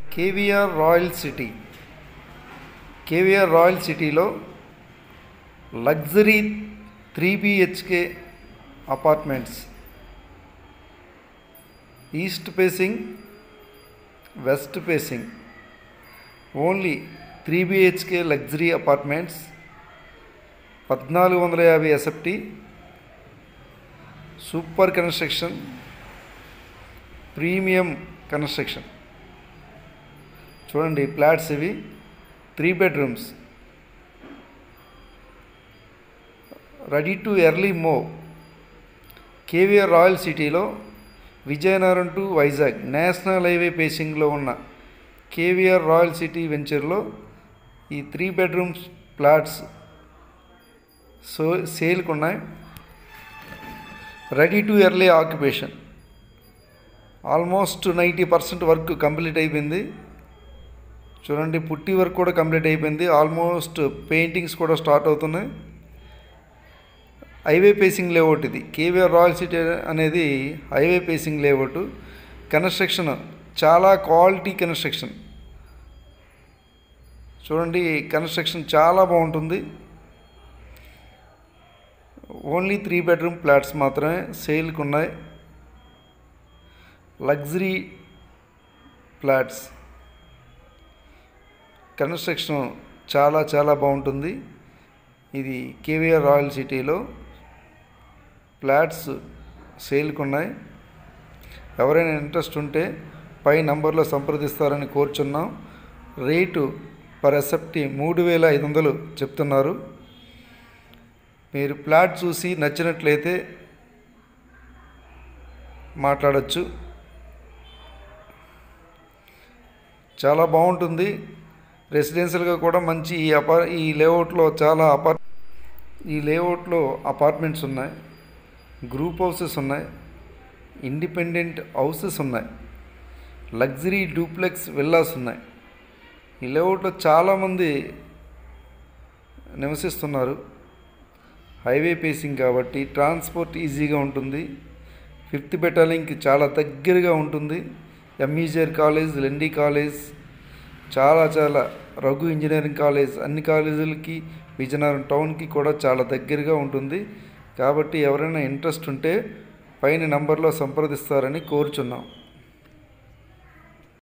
KVR Royal City. KVR Royal Cityలో luxury 3 BHK apartments, east facing, west facing, only 3 BHK luxury apartments, 1450 SFT, super construction, premium construction. చూడండి flats ఇవి 3 bedrooms, ready to early move. KVR Royal సిటీలో Vizianagaram to Vizag national highway పేసింగ్లో ఉన్న KVR Royal city వెంచర్లో ఈ 3 bedrooms flats సేల్కి ఉన్నాయి. Ready to early occupation, almost 90% work complete అయిపోయింది. చూడండి పుట్టి వర్క్ కూడా కంప్లీట్ అయిపోయింది. ఆల్మోస్ట్ పెయింటింగ్స్ కూడా స్టార్ట్ అవుతున్నాయి. హైవే పేసింగ్ లేఅవుట్ ఇది. కేవీఆర్ రాయల్ సిటీ అనేది హైవే పేసింగ్ లేఅవుట్. కన్స్ట్రక్షన్ చాలా క్వాలిటీ కన్స్ట్రక్షన్. చూడండి కన్స్ట్రక్షన్ చాలా బాగుంటుంది. ఓన్లీ 3 bedroom ఫ్లాట్స్ మాత్రమే సేల్కి ఉన్నాయి. లగ్జరీ ఫ్లాట్స్, కన్స్ట్రక్షన్ చాలా చాలా బాగుంటుంది. ఇది కేవీఆర్ రాయల్ సిటీలో ఫ్లాట్స్ సేల్కి ఉన్నాయి. ఎవరైనా ఇంట్రెస్ట్ ఉంటే పై నంబర్లో సంప్రదిస్తారని కోరుచున్నాం. రేటు పర్ ఎస్ఎఫ్టీ 3500 చెప్తున్నారు. మీరు ఫ్లాట్ చూసి నచ్చినట్లయితే మాట్లాడచ్చు. చాలా బాగుంటుంది. రెసిడెన్షియల్గా కూడా మంచి ఈ లేఅవుట్లో చాలా అపార్ట్మెంట్స్ ఉన్నాయి, గ్రూప్ హౌసెస్ ఉన్నాయి, ఇండిపెండెంట్ హౌసెస్ ఉన్నాయి, లగ్జరీ డూప్లెక్స్ విల్లాస్ ఉన్నాయి. ఈ లేఅవుట్లో చాలామంది నివసిస్తున్నారు. హైవే పేసింగ్ కాబట్టి ట్రాన్స్పోర్ట్ ఈజీగా ఉంటుంది. 5th బెటాలియన్కి చాలా దగ్గరగా ఉంటుంది. MVGR కాలేజ్, లెండి కాలేజ్, చాలా రఘు ఇంజనీరింగ్ కాలేజ్, అన్ని కాలేజీలకి విజయనగరం టౌన్కి కూడా చాలా దగ్గరగా ఉంటుంది. కాబట్టి ఎవరైనా ఇంట్రెస్ట్ ఉంటే పైన నంబర్లో సంప్రదిస్తారని కోరుచున్నాం.